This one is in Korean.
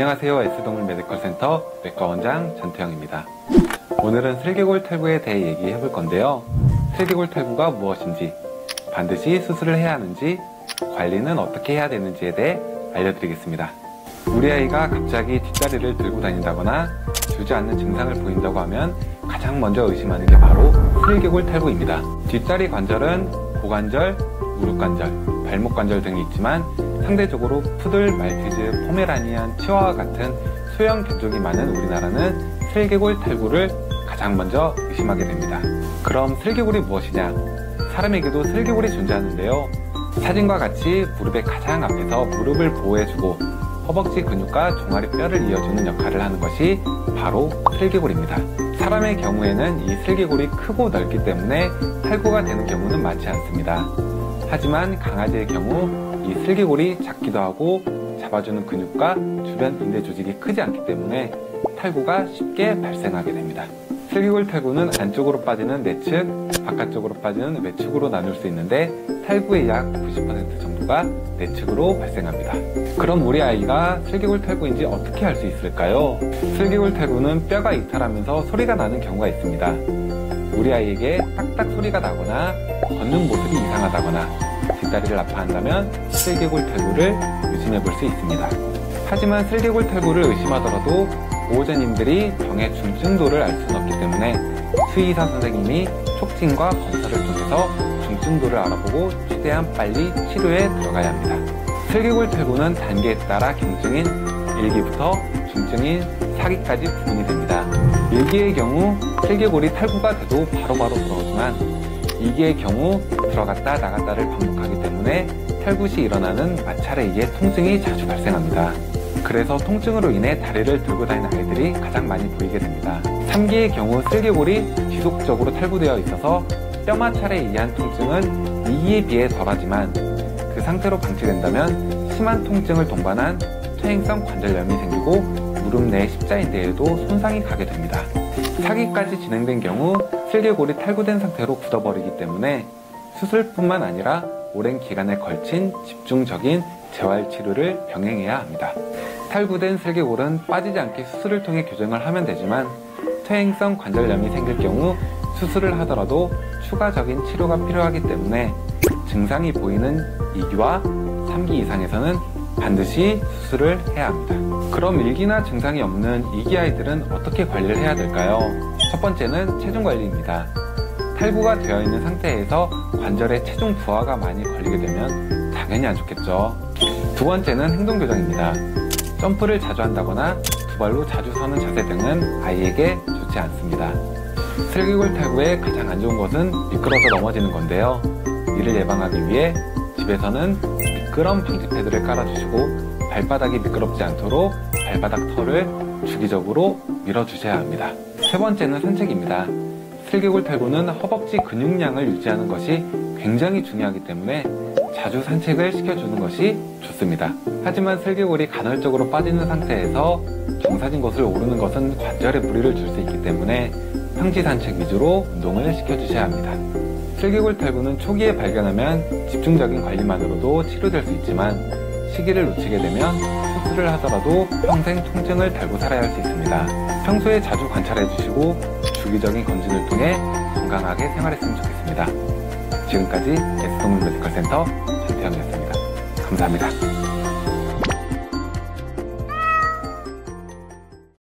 안녕하세요. S동물 메디컬센터 외과 원장 전태영입니다. 오늘은 슬개골 탈구에 대해 얘기해 볼 건데요. 슬개골 탈구가 무엇인지, 반드시 수술을 해야 하는지, 관리는 어떻게 해야 되는지에 대해 알려드리겠습니다. 우리 아이가 갑자기 뒷다리를 들고 다닌다거나 주저앉는 증상을 보인다고 하면 가장 먼저 의심하는 게 바로 슬개골 탈구입니다. 뒷다리 관절은 고관절, 무릎관절, 발목관절 등이 있지만 상대적으로 푸들, 말티즈, 포메라니안, 치와와 같은 소형 견종이 많은 우리나라는 슬개골 탈구를 가장 먼저 의심하게 됩니다. 그럼 슬개골이 무엇이냐? 사람에게도 슬개골이 존재하는데요. 사진과 같이 무릎의 가장 앞에서 무릎을 보호해주고 허벅지 근육과 종아리 뼈를 이어주는 역할을 하는 것이 바로 슬개골입니다. 사람의 경우에는 이 슬개골이 크고 넓기 때문에 탈구가 되는 경우는 많지 않습니다. 하지만 강아지의 경우 이 슬개골이 작기도 하고 잡아주는 근육과 주변 인대 조직이 크지 않기 때문에 탈구가 쉽게 발생하게 됩니다. 슬개골 탈구는 안쪽으로 빠지는 내측, 바깥쪽으로 빠지는 외측으로 나눌 수 있는데 탈구의 약 90% 정도가 내측으로 발생합니다. 그럼 우리 아이가 슬개골 탈구인지 어떻게 알 수 있을까요? 슬개골 탈구는 뼈가 이탈하면서 소리가 나는 경우가 있습니다. 우리 아이에게 딱딱 소리가 나거나 걷는 모습이 이상하다거나 뒷다리를 아파한다면 슬개골 탈구를 의심해 볼 수 있습니다. 하지만 슬개골 탈구를 의심하더라도 보호자님들이 병의 중증도를 알 수는 없기 때문에 수의사 선생님이 촉진과 검사를 통해서 중증도를 알아보고 최대한 빨리 치료에 들어가야 합니다. 슬개골 탈구는 단계에 따라 경증인 1기부터 중증인 4기까지 구분이 됩니다. 1기의 경우 슬개골이 탈구가 돼도 바로바로 들어오지만 2기의 경우 들어갔다 나갔다를 반복하기 때문에 탈구 시 일어나는 마찰에 의해 통증이 자주 발생합니다. 그래서 통증으로 인해 다리를 들고 다니는 아이들이 가장 많이 보이게 됩니다. 3기의 경우 슬개골이 지속적으로 탈구되어 있어서 뼈 마찰에 의한 통증은 2기에 비해 덜하지만 그 상태로 방치된다면 심한 통증을 동반한 퇴행성 관절염이 생기고 무릎 내 십자인대에도 손상이 가게 됩니다. 4기까지 진행된 경우 슬개골이 탈구된 상태로 굳어버리기 때문에 수술뿐만 아니라 오랜 기간에 걸친 집중적인 재활치료를 병행해야 합니다. 탈구된 슬개골은 빠지지 않게 수술을 통해 교정을 하면 되지만 퇴행성 관절염이 생길 경우 수술을 하더라도 추가적인 치료가 필요하기 때문에 증상이 보이는 2기와 3기 이상에서는 반드시 수술을 해야 합니다. 그럼 1기나 증상이 없는 2기 아이들은 어떻게 관리를 해야 될까요? 첫 번째는 체중 관리입니다. 탈구가 되어 있는 상태에서 관절에 체중 부하가 많이 걸리게 되면 당연히 안 좋겠죠. 두 번째는 행동 교정입니다. 점프를 자주 한다거나 두 발로 자주 서는 자세 등은 아이에게 좋지 않습니다. 슬개골 탈구의 가장 안 좋은 것은 미끄러져 넘어지는 건데요. 이를 예방하기 위해 집에서는 미끄럼 방지 패드를 깔아주시고 발바닥이 미끄럽지 않도록 발바닥 털을 주기적으로 밀어주셔야 합니다. 세 번째는 산책입니다. 슬개골 탈구는 허벅지 근육량을 유지하는 것이 굉장히 중요하기 때문에 자주 산책을 시켜주는 것이 좋습니다. 하지만 슬개골이 간헐적으로 빠지는 상태에서 정사진 곳을 오르는 것은 관절에 무리를 줄 수 있기 때문에 평지 산책 위주로 운동을 시켜주셔야 합니다. 슬개골 탈구는 초기에 발견하면 집중적인 관리만으로도 치료될 수 있지만 시기를 놓치게 되면 수술을 하더라도 평생 통증을 달고 살아야 할 수 있습니다. 평소에 자주 관찰해 주시고 주기적인 검진을 통해 건강하게 생활했으면 좋겠습니다. 지금까지 S동물 메디컬센터 전태영이었습니다. 감사합니다.